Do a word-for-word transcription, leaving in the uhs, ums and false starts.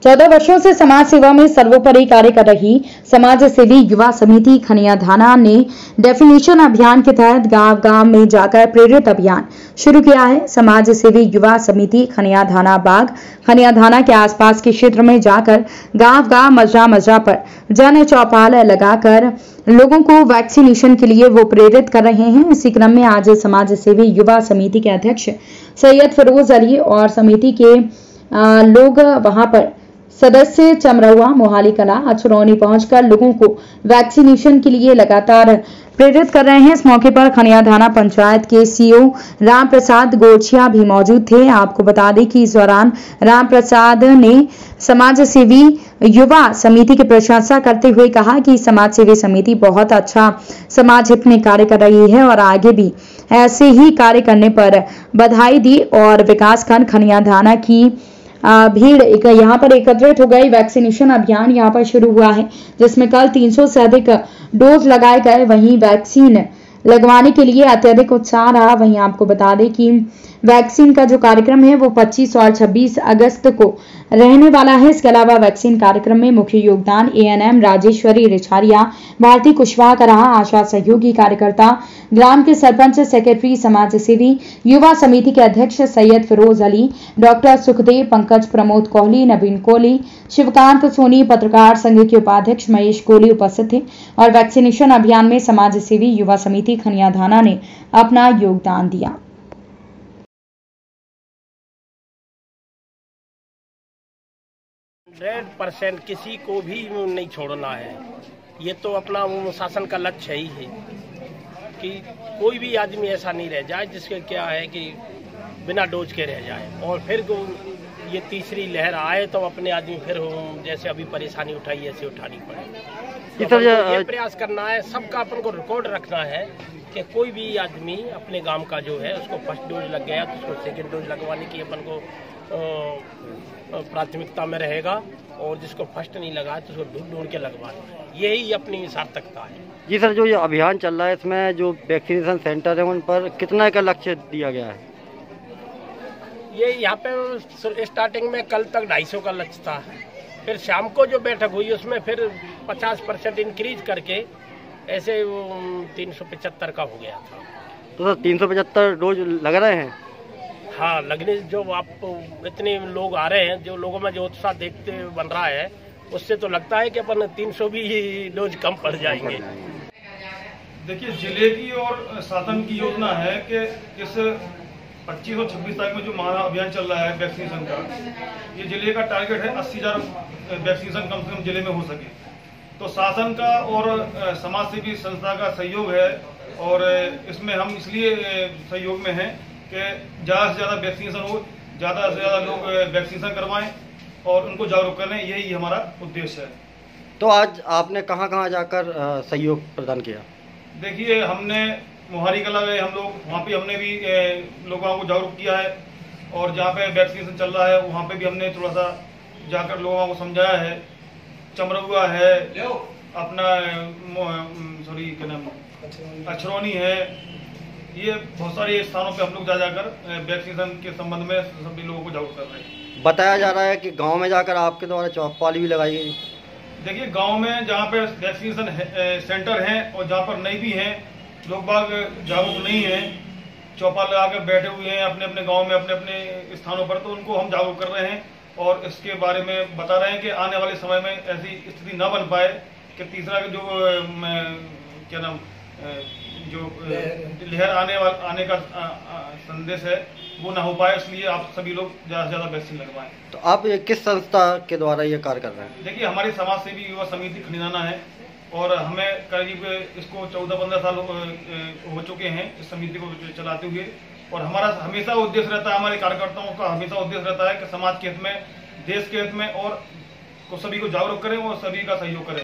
चौदह वर्षों से समाज सेवा में सर्वोपरि कार्य कर रही समाज सेवी युवा समिति खनियाधाना ने डेफिनेशन अभियान के तहत गांव गांव में जाकर प्रेरित अभियान शुरू किया है। समाज सेवी युवा समिति खनियाधाना बाग खनियाधाना के आसपास के क्षेत्र में जाकर गांव गांव मजरा मजरा पर जन चौपाल लगाकर लोगों को वैक्सीनेशन के लिए वो प्रेरित कर रहे हैं। इसी क्रम में आज समाज सेवी युवा समिति के अध्यक्ष सैयद फिरोज अली और समिति के आ, लोग वहां पर सदस्य चमरौआ, मोहाली कला, अछरौनी पहुंचकर लोगों को वैक्सीनेशन के लिए लगातार प्रेरित कर रहे हैं। इस मौके पर खनियाधाना पंचायत के सीईओ राम प्रसाद गोरछिया भी मौजूद थे। आपको बता दें कि इस दौरान राम प्रसाद ने समाज सेवी युवा समिति की प्रशंसा करते हुए कहा कि समाज सेवी समिति बहुत अच्छा समाज हित में कार्य कर रही है और आगे भी ऐसे ही कार्य करने पर बधाई दी। और विकासखंड खनियाधाना की भीड़ एक यहाँ पर एकत्रित हो गई। वैक्सीनेशन अभियान यहाँ पर शुरू हुआ है, जिसमें कल तीन सौ से अधिक डोज लगाए गए। वहीं वैक्सीन लगवाने के लिए अत्यधिक उत्साह रहा। वहीं आपको बता दें कि वैक्सीन का जो कार्यक्रम है वो पच्चीस और छब्बीस अगस्त को रहने वाला है। इसके अलावा वैक्सीन कार्यक्रम में मुख्य योगदान एएनएम राजेश्वरी रिछारिया, भारती कुशवाहा का रहा। आशा सहयोगी कार्यकर्ता, ग्राम के सरपंच, सेक्रेटरी, समाज सेवी युवा समिति के अध्यक्ष सैयद फिरोज अली, डॉक्टर सुखदेव, पंकज, प्रमोद कोहली, नवीन कोहली, शिवकांत सोनी, पत्रकार संघ के उपाध्यक्ष महेश कोहली उपस्थित थे। और वैक्सीनेशन अभियान में समाज सेवी युवा समिति खनियाधाना ने अपना योगदान दिया। हंड्रेड परसेंट किसी को भी नहीं छोड़ना है। ये तो अपना वो शासन का लक्ष्य ही है कि कोई भी आदमी ऐसा नहीं रह जाए जिसके क्या है कि बिना डोज के रह जाए। और फिर ये तीसरी लहर आए तो अपने आदमी फिर जैसे अभी परेशानी उठाई ऐसे उठानी पड़े। तो ये प्रयास करना है, सबका अपन को रिकॉर्ड रखना है कि कोई भी आदमी अपने गांव का जो है उसको फर्स्ट डोज लग गया तो उसको सेकेंड डोज लगवाने की अपन को प्राथमिकता में रहेगा, और जिसको फर्स्ट नहीं लगा तो उसको ढूंढ ढूंढ के लगवाना है। यही अपनी सार्थकता है। जी सर, जो ये अभियान चल रहा है इसमें जो वैक्सीनेशन सेंटर है उन पर कितना का लक्ष्य दिया गया है? ये यहाँ पे स्टार्टिंग में कल तक ढाई सौ का लक्ष्य था, फिर शाम को जो बैठक हुई उसमें फिर पचास परसेंट इंक्रीज करके ऐसे तीन सौ पचहत्तर का हो गया था। तो सर तीन सौ पचहत्तर डोज लग रहे हैं? हाँ, लगने जो आप इतने लोग आ रहे हैं, जो लोगों में जो उत्साह देखते बन रहा है, उससे तो लगता है कि अपन तीन सौ भी डोज कम पड़ जाएंगे। देखिए, जिले की और शासन की योजना है कि इस पच्चीस और छब्बीस तारीख में जो महा अभियान चल रहा है वैक्सीनेशन का, ये जिले का टारगेट है अस्सी हजार वैक्सीनेशन कम से कम जिले में हो सके। तो शासन का और समाज सेवी संस्था का सहयोग है, और इसमें हम इसलिए सहयोग में हैं कि ज़्यादा से ज़्यादा वैक्सीनेशन हो, ज़्यादा से ज़्यादा लोग वैक्सीनेशन करवाएं और उनको जागरूक करें, यही हमारा उद्देश्य है। तो आज आपने कहां कहां जाकर सहयोग प्रदान किया? देखिए, हमने मोहाली कला गए हम लोग, वहाँ पे हमने भी लोगों को जागरूक किया है, और जहाँ पे वैक्सीनेशन चल रहा है वहाँ पे भी हमने थोड़ा सा जाकर लोगों को समझाया है। चमरौआ है, अपना सॉरी क्या नाम अछरौनी है, ये बहुत सारे स्थानों पे हम लोग जा जाकर वैक्सीनेशन के संबंध में सभी लोगों को जागरूक कर रहे हैं। बताया जा रहा है कि गांव में जाकर आपके द्वारा चौपाली भी लगाई गई। देखिए, गांव में जहाँ पे वैक्सीनेशन सेंटर हैं और जहाँ पर नहीं भी हैं, लोग बाग जागरूक नहीं हैं, चौपाल लगाकर बैठे हुए हैं अपने अपने गाँव में, अपने अपने स्थानों पर, तो उनको हम जागरूक कर रहे हैं और इसके बारे में बता रहे हैं कि आने वाले समय में ऐसी स्थिति न बन पाए कि तीसरा जो क्या नाम जो लहर आने वाला आने का संदेश है वो ना हो पाए, इसलिए आप सभी लोग ज़्यादा से ज़्यादा वैक्सीन लगवाएं। तो आप ये किस संस्था के द्वारा ये कार्य कर रहे हैं? देखिए, हमारी समाज सेवी युवा समिति खनियाधाना है, और हमें करीब इसको चौदह पंद्रह साल हो चुके हैं इस समिति को चलाते हुए, और हमारा हमेशा उद्देश्य रहता है, हमारे कार्यकर्ताओं का हमेशा उद्देश्य रहता है कि समाज के हित में, देश के हित में, और को सभी को जागरूक करें और सभी का सहयोग करें।